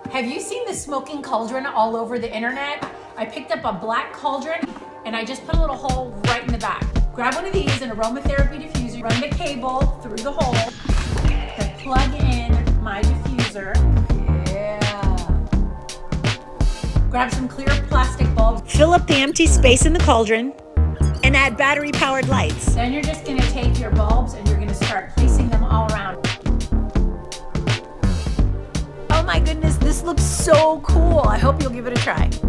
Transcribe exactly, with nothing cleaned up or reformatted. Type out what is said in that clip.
Have you seen the Smoking Cauldron all over the internet? I picked up a black cauldron and I just put a little hole right in the back. Grab one of these, an aromatherapy diffuser, run the cable through the hole, then plug in my diffuser. Yeah. Grab some clear plastic bulbs. Fill up the empty space in the cauldron and add battery-powered lights. Then you're just gonna take your bulbs and you're gonna start placing them all around. Oh my goodness, this looks so cool. I hope you'll give it a try.